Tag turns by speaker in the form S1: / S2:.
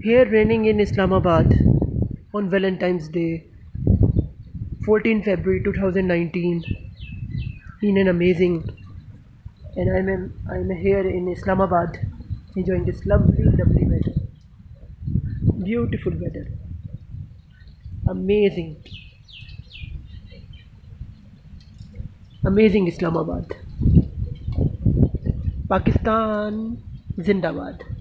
S1: Here raining in Islamabad on Valentine's Day, 14 February 2019. Been an amazing, and I'm here in Islamabad enjoying this lovely weather. Beautiful weather. Amazing. Amazing Islamabad. Pakistan Zindabad.